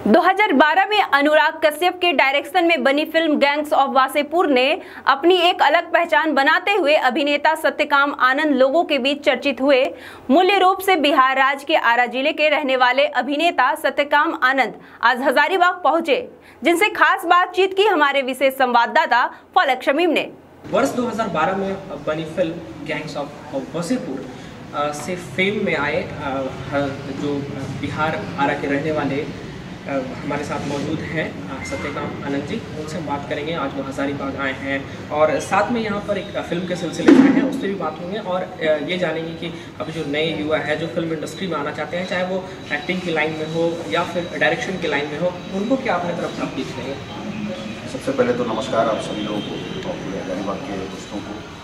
2012 में अनुराग कश्यप के डायरेक्शन में बनी फिल्म गैंग्स ऑफ वासेपुर ने अपनी एक अलग पहचान बनाते हुए अभिनेता सत्यकाम आनंद लोगों के बीच चर्चित हुए। मूल्य रूप से बिहार राज्य के आरा जिले के रहने वाले अभिनेता सत्यकाम आनंद आज हजारीबाग पहुंचे, जिनसे खास बातचीत की हमारे विशेष संवाददाता फलक शमीम ने। वर्ष 2012 में बनी फिल्म गैंग्स ऑफ वासेपुर से फेम में आए जो बिहार आरा के रहने वाले हमारे साथ मौजूद हैं सत्यकाम आनंद जी। उनसे हम बात करेंगे। आज वो हजारीबाग आए हैं और साथ में यहाँ पर एक फिल्म के सिलसिले में हैं, उससे भी बात होंगे और ये जानेंगे कि अभी जो नए युवा है जो फिल्म इंडस्ट्री में आना चाहते हैं, चाहे वो एक्टिंग की लाइन में हो या फिर डायरेक्शन की लाइन में हो, उनको क्या अपने तरफ आप टिप्स देंगे? सबसे पहले तो नमस्कार आप सभी लोगों को और पूरे हजारीबाग के दोस्तों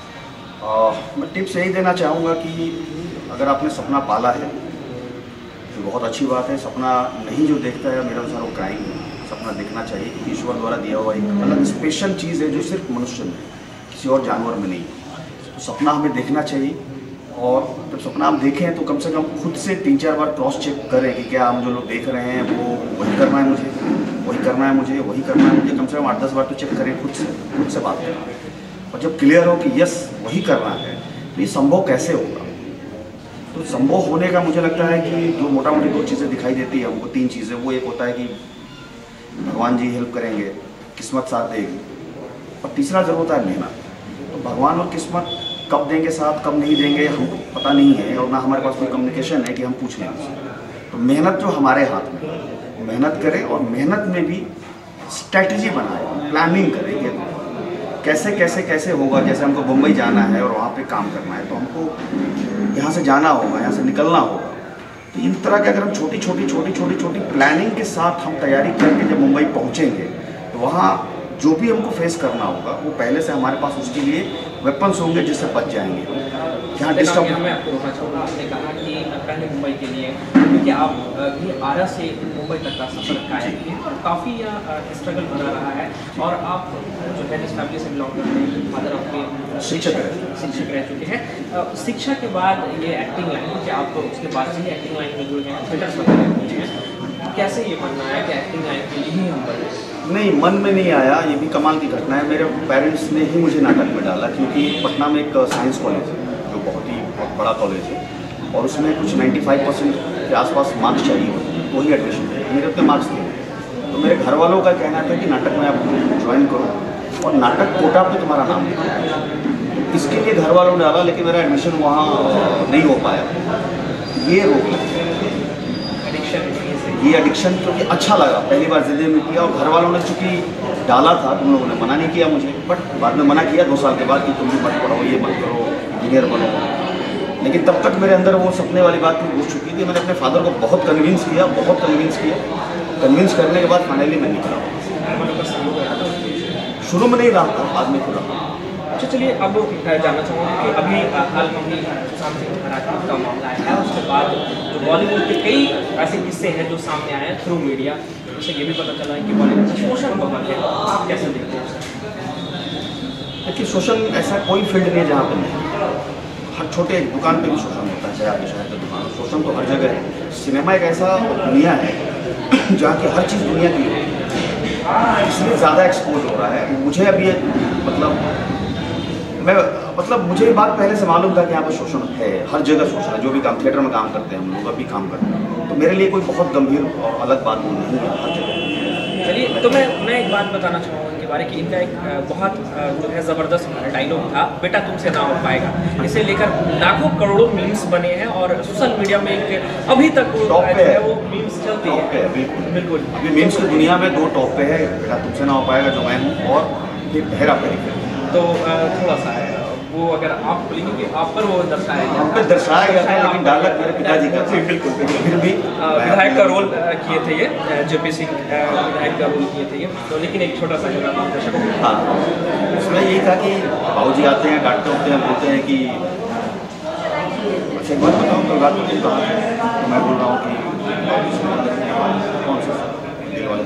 को। मैं टिप्स यही देना चाहूँगा कि अगर आपने सपना पाला है तो बहुत अच्छी बात है। सपना नहीं जो देखता है मेरे अनुसार वो क्राइम है। सपना देखना चाहिए क्योंकि ईश्वर द्वारा दिया हुआ एक अलग स्पेशल चीज़ है जो सिर्फ मनुष्य में, किसी और जानवर में नहीं। तो सपना हमें देखना चाहिए और जब सपना हम देखें तो कम से कम खुद से 3-4 बार क्रॉस चेक करें कि क्या हम जो लोग देख रहे हैं वो वही करना है मुझे, वही करना है मुझे, वही करना है मुझे। कम से कम 8-10 बार तो चेक करें, खुद से बात करें। और जब क्लियर हो कि यस वही करना है तो ये संभव कैसे होगा? तो संभव होने का मुझे लगता है कि जो मोटा मोटी 2 चीज़ें दिखाई देती है हमको, 3 चीज़ें। वो एक होता है कि भगवान जी हेल्प करेंगे, किस्मत साथ देगी, और तीसरा जरूर होता है मेहनत। तो भगवान और किस्मत कब देंगे साथ, कब नहीं देंगे हमको पता नहीं है और ना हमारे पास कोई कम्युनिकेशन है कि हम पूछ लें। तो मेहनत जो हमारे हाथ में, मेहनत करें और मेहनत में भी स्ट्रैटेजी बनाए, प्लानिंग करें कि कैसे कैसे कैसे होगा। जैसे हमको मुंबई जाना है और वहाँ पे काम करना है तो हमको यहाँ से जाना होगा, यहाँ से निकलना होगा। तो इन तरह के अगर हम छोटी छोटी प्लानिंग के साथ हम तैयारी करके जब मुंबई पहुँचेंगे तो वहाँ जो भी हमको फेस करना होगा वो पहले से हमारे पास उसके लिए वेपन्स होंगे जिससे बच जाएंगे। जहाँ डिस्टर्ब मैं आपको रोकना चाहूँगा। आपने कहा कि पहले मुंबई के लिए, क्योंकि आप भी आरा से मुंबई तक का सफर कायम किए और काफ़ी स्ट्रगल बना रहा है और आप जो है जिस फैमिली से बिलोंग करते हैं, फादर आपके शिक्षक रह चुके हैं। शिक्षा के बाद ये एक्टिंग लाइन, क्योंकि आप तो उसके बाद से ही एक्टिंग लाइन में जुड़ गए हैं, थिएटर्स वगैरह किए हैं, कैसे ये मानना है कि एक्टिंग लाइन के लिए ही हम बने? नहीं, मन में नहीं आया। ये भी कमाल की घटना है। मेरे पेरेंट्स ने ही मुझे नाटक में डाला क्योंकि पटना में एक साइंस कॉलेज है जो बहुत बड़ा कॉलेज है और उसमें कुछ 95% के आसपास मार्क्स चाहिए होते हैं, वही एडमिशन है। मेरे उतने मार्क्स थे तो मेरे घर वालों का कहना था कि नाटक में आप ज्वाइन करो और नाटक कोटा पे तुम्हारा नाम लिखो। इसके लिए घर वालों ने डाला, लेकिन मेरा एडमिशन वहाँ नहीं हो पाया। ये रोक ये एडिक्शन क्योंकि अच्छा लगा, पहली बार ज़िंदगी में किया और घर वालों ने चूँकि डाला था, तुम लोगों ने मना नहीं किया मुझे, बट बाद में मना किया 2 साल के बाद कि तुम भी मत पढ़ो, ये मत करो, इंजीनियर बनो। लेकिन तब तक मेरे अंदर वो सपने वाली बात घुस चुकी थी। मैंने अपने फादर को बहुत कन्विंस किया। कन्विंस करने के बाद फाइनली मैं निकला। शुरू में नहीं रहा था, बाद में खुला। अच्छा, चलिए अब जानना चाहूँगा कि अभी हाल में ही सुशांत सिंह राजपूत का मामला है, उसके बाद जो बॉलीवुड के कई ऐसे किस्से हैं जो सामने आए हैं थ्रू मीडिया, उससे ये भी पता चला है कि बॉलीवुड में शोषण बहुत है। आप कैसे देखते हैं? देखिए, शोषण ऐसा कोई फील्ड नहीं है जहाँ पर नहीं। हर छोटे दुकान पे भी शोषण होता है, चाहे आपके शहर की दुकान। शोषण तो हर जगह है। सिनेमा एक ऐसा दुनिया है जहाँ की हर चीज़ दुनिया की है, इसलिए ज़्यादा एक्सपोज हो रहा है। मुझे अभी मुझे ये बात पहले से मालूम था कि यहाँ पर शोषण है, हर जगह शोषण है। जो भी काम थिएटर में काम करते हैं हम लोग, अभी काम करते हैं, तो मेरे लिए कोई बहुत गंभीर और अलग बात नहीं है, हर जगह। चलिए, तो मैं एक बात बताना चाहूँगा इनके बारे कि इनका एक बहुत जो है ज़बरदस्त डायलॉग था, बेटा तुमसे ना हो पाएगा। इसे लेकर लाखों करोड़ों मीम्स बने हैं और सोशल मीडिया में एक अभी तक टॉप पे है, वो मीम्स चलती है। बिल्कुल, अभी मीम्स की दुनिया में 2 टॉप पे है, बेटा तुमसे ना हो पाएगा जो मैं हूँ और ये हेरा फेरी। तो थोड़ा सा है वो, अगर आप बोलेंगे कि आप पर वो दर्शाया गया, हम पे दर्शाया गया था, लेकिन डायलॉग मेरे पिताजी का था। बिल्कुल। फिर भी विधायक का रोल किए थे ये, जेपी सिंह विधायक का रोल किए थे ये। तो लेकिन एक छोटा सा दर्शकों को, हाँ, उसमें यही था कि बाबूजी आते हैं, डांटते होते हैं, बोलते हैं कि अच्छा एक बात बताऊँ, कल रात को तुम कहाँ थे? तो मैं बोल रहा हूँ कि कौन सा दिल वाले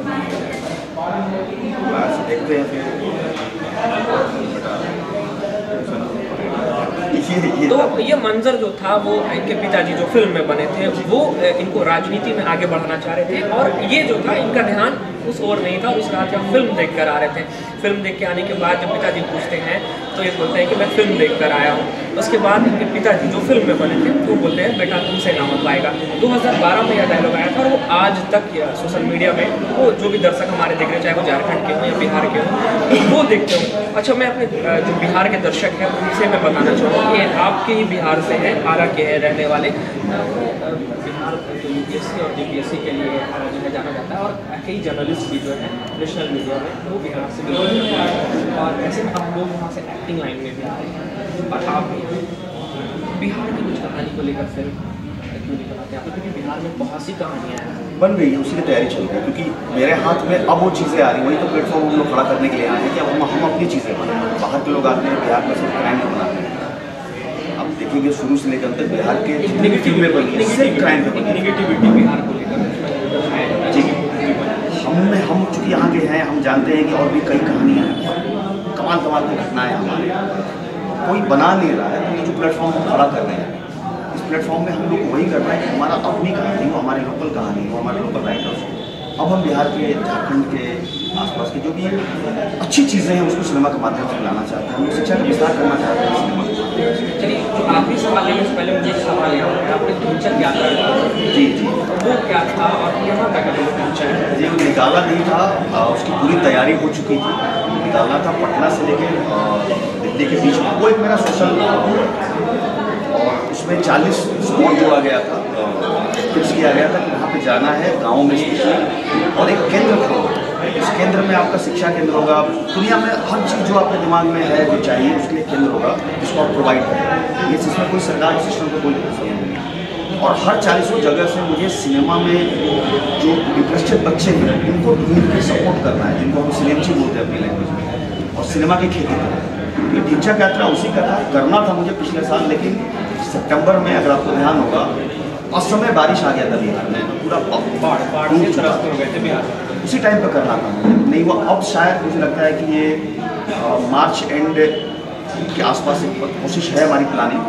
देखते हैं। फिर तो ये मंजर जो था वो इनके पिताजी जो फिल्म में बने थे वो इनको राजनीति में आगे बढ़ाना चाह रहे थे, और ये जो था इनका ध्यान उस ओर नहीं था। उसके बाद जब फिल्म देख कर आ रहे थे, फिल्म देख के आने के बाद जब पिताजी पूछते हैं तो ये बोलते हैं कि मैं फिल्म देख कर आया हूँ। उसके बाद इनके पिताजी जो फिल्म में बने थे वो बोलते हैं बेटा तुमसे ना हो पाएगा। 2012 में यह डायलॉग आया था और वो आज तक सोशल मीडिया में वो जो भी दर्शक हमारे देख रहे चाहे वो झारखंड के हों या बिहार के हों वो देखते हो। अच्छा, मैं अपने जो बिहार के दर्शक हैं उनसे मैं बताना चाहूँगा कि आपके ही बिहार से हैं, आरा के हैं रहने वाले। बिहार जो UPSC और GPSC के लिए जो है जाना जाता है, और कई जर्नलिस्ट भी जो है नेशनल मीडिया में वो बिहार से बिलोंग करते हैं, और ऐसे में आप लोग वहाँ से एक्टिंग लाइन में भी आ रहे हैं। और आप बिहार की कुछ कहानी को लेकर फिल्म क्यों नहीं बनाते आप, क्योंकि बिहार में बहुत सी कहानियाँ हैं बन गई है, उसी की तैयारी चल रही है। क्योंकि मेरे हाथ में अब वो चीज़ें आ रही, वही तो प्लेटफॉर्म हम लोग खड़ा करने के लिए आए हैं कि अब हम अपनी चीज़ें बनाएं। बाहर के लोग आते हैं बिहार में सिर्फ क्राइम में बनाते हैं। अब देखिए शुरू से लेकर तक बिहार के जितनी भी फिल्में बनी है सिर्फ क्राइम पे बनी, निगेटिविटी बिहार को लेकर जी। हम चूँकि यहाँ के हैं, हम जानते हैं कि और भी कई कहानियाँ हैं, कमाल की घटनाएं हमारे कोई बना नहीं रहा है। तो ये जो प्लेटफॉर्म हम खड़ा कर रहे हैं, इस प्लेटफॉर्म में हम लोग वही कर रहे हैं कि हमारा अपनी कहानी हो, हमारी लोकल कहानी हो, हमारे लोकल राइटर्स हो। अब हम बिहार के, झारखंड के आसपास के जो भी अच्छी चीज़ें हैं उसको सिनेमा के माध्यम से लाना चाहते हैं। हम लोग शिक्षा का विस्तार करना चाहते हैं सिनेमा को। चलिए, जो आखिरी सवाल लेने से पहले मुझे एक सवाल यहाँ है, आपने ढूंढचक यात्रा जी वो क्या था और यहाँ तक ढूंढचक जी निकाला नहीं था, उसकी पूरी तैयारी हो चुकी थी। निकालना था पटना से लेकर दिल्ली के बीच में, वो एक मेरा सोशल, और उसमें 40 स्पॉट जोड़ा गया था, फिक्स किया गया था कि वहाँ पे जाना है गाँव में स्पेशली, और एक केंद्र खोलना। उस केंद्र में आपका शिक्षा केंद्र होगा, दुनिया में हर चीज़ जो आपके दिमाग में है जो चाहिए उसके लिए केंद्र होगा जिसको आप प्रोवाइड करें। ये सिस्टम कोई सरकार के सिस्टम को कोई नहीं है। और हर 40 जगह से मुझे सिनेमा में जो इंटरेस्टेड बच्चे हैं उनको ढूंढ के सपोर्ट करना है, जिनको हम सिनेमची बोलते हैं अपनी लैंग्वेज में, और सिनेमा की खेती करना है। ये ढूंढचक यात्रा उसी का था, करना था मुझे पिछले साल, लेकिन सितंबर में अगर आपको ध्यान होगा असमय बारिश आ गया था बिहार में, पूरा बाढ़ से त्रस्त हो गए थे बिहार। उसी टाइम पर करना था मुझे, नहीं वो अब शायद मुझे लगता है कि ये मार्च एंड के आसपास कोशिश है हमारी प्लानिंग।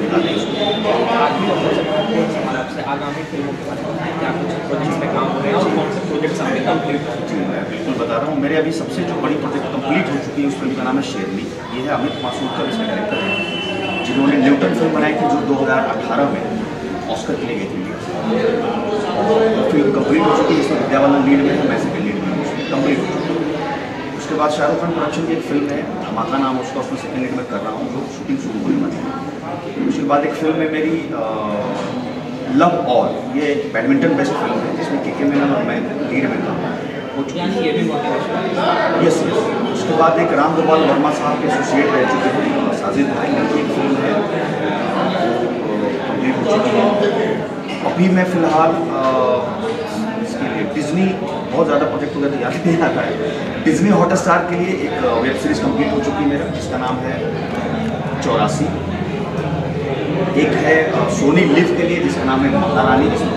आगामी फिल्मों के बारे में क्या कुछ प्रोजेक्ट्स में काम हो रहे हैं और कौन से प्रोजेक्ट्स आपके कंप्लीट हो चुके हैं? मैं बिल्कुल बता रहा हूँ, मेरे अभी सबसे जो बड़ी प्रोजेक्ट कंप्लीट हो चुकी है उस फिल्म का नाम है शेरनी। ये है अमित मासूदकर इसका डायरेक्टर है, जिन्होंने न्यूटन फिल्म बनाई थी जो 2018 में ऑस्कर के लिए गई थी। फिल्म कंप्लीट हो चुकी है, इसमें विद्या बालन लीड में है, मैं सेकंड लीड में हूँ, कंप्लीट हो चुकी है। उसके बाद शाहरुख खान प्रोडक्शन की एक फिल्म है धमाका नाम, उसका उसमें सेकंड लीड में कर रहा हूँ, जो शूटिंग शुरू होने वाली है। उसके बाद एक फिल्म है मेरी लव ऑल, ये एक बैडमिंटन बेस्ड फिल्म है जिसमें के मेनन और मैं लीड में था, हो चुकी है। ये भी मोटिवेशन यस। उसके बाद एक राम गोपाल वर्मा साहब के एसोसिएट रह चुके हैं साजिद भाई, उनकी एक फिल्म है कंप्लीट हो चुकी है। अभी मैं फिलहाल इसके लिए डिज्नी, बहुत ज़्यादा प्रोजेक्ट वगैरह याद नहीं आ रहा है, डिज्नी हॉटस्टार के लिए एक वेब सीरीज़ कंप्लीट हो चुकी है मेरा, जिसका नाम है 84। एक है सोनी लिव के लिए जिसका नाम है माता रानी, जिसमें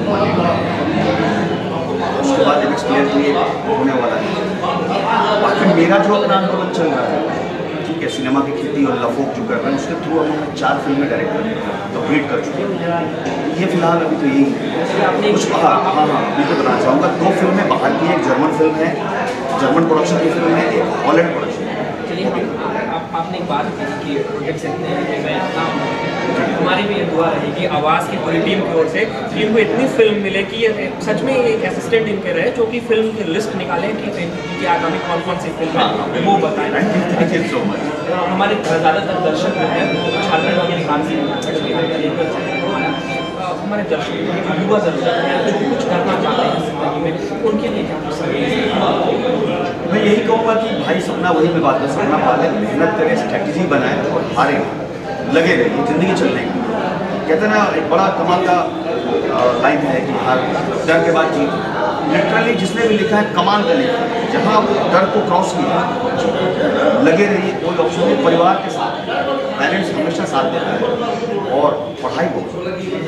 उसके बाद एमएक्स प्लेयर के लिए होने वाला है। बाकी मेरा जो अपना आंदोलन चल रहा है, ठीक है, सिनेमा की खेती और लफोक जो कर रहे हैं उसके थ्रू हम 4 फिल्में डायरेक्ट कंप्लीट कर चुके हैं। ये फिलहाल अभी तो यही कुछ हाँ बिल्कुल बताना चाहूँगा। 2 फिल्में बाहर की, एक जर्मन फिल्म है, जर्मन प्रोडक्शन की फिल्म है, एक हॉलैंड प्रोडक्शन है। चलिए, आपने एक बात की कि प्रोजेक्ट्स इतने हैं कि हमारी भी ये दुआ रहेगी आवाज़ की पूरी टीम की ओर से कि इनको इतनी फिल्म मिले कि ये सच में एक असिस्टेंट इनके रहे जो कि फिल्म की लिस्ट निकालें कि आगामी कौन कौन सी फिल्म है वो बताएं। Thank you so much. हमारे ज़्यादातर दर्शक जो हैं वो झारखंड और बिहार से हमारे दर्शक युवा दर्शक हैं जो कुछ करना चाहते हैं जिंदगी में, उनके लिए क्या कुछ? मैं यही कहूँगा कि भाई सपना वही में बात है, सपना पाले, मेहनत करें, स्ट्रैटेजी बनाएं और हारें, लगे रहिए, ज़िंदगी चलने की। कहते हैं ना, एक बड़ा कमाल का लाइन है कि हार डर के बाद जीत। लिटरली जिसने भी लिखा है कमाल का लिखा है, जहाँ आप डर को क्रॉस किया, लगे रहिए, कोई ऑप्शन नहीं, परिवार के साथ, पेरेंट्स हमेशा साथ देता है, और पढ़ाई बहुत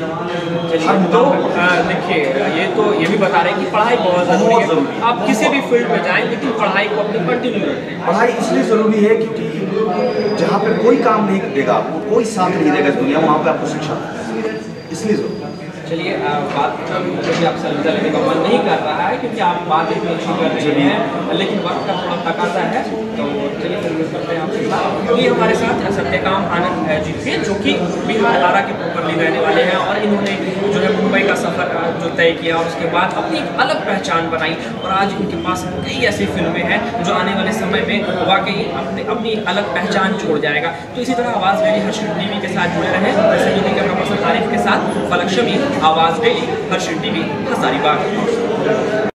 चलिए, तो देखिए ये तो ये भी बता रहे हैं कि पढ़ाई बहुत ज़रूरी है। आप किसी भी फील्ड में जाएं लेकिन पढ़ाई को अपनी कंटिन्यू रखें। पढ़ाई इसलिए ज़रूरी है क्योंकि जहाँ पे कोई काम नहीं देगा आपको, कोई साथ नहीं देगा इस दुनिया में, वहाँ पे आपको शिक्षा इसलिए ज़रूरी। चलिए बात क्योंकि आपसे अलविदा लेने का मन नहीं कर रहा है क्योंकि आप बात इतनी अच्छी कर रहे हैं, लेकिन वक्त का थोड़ा तकाजा है, तो चलिए फिर करते हैं आपके साथ। ये हमारे साथ सत्यकाम आनंद जी थे जो कि बिहार आरा के प्रॉपरली रहने वाले हैं और इन्होंने जो है मुंबई का सफ़र जो तय किया और उसके बाद अपनी एक अलग पहचान बनाई और आज इनके पास कई ऐसी फिल्में हैं जो आने वाले समय में वाकई अपनी अलग पहचान छोड़ जाएगा। तो इसी तरह आवाज़ डेली हर्षित टीवी के साथ जुड़े रहें। सहयोगी कैमरा पर्सन तारीफ के साथ फलक शमी, आवाज़ डेली हर्षित टीवी, हजारीबाग।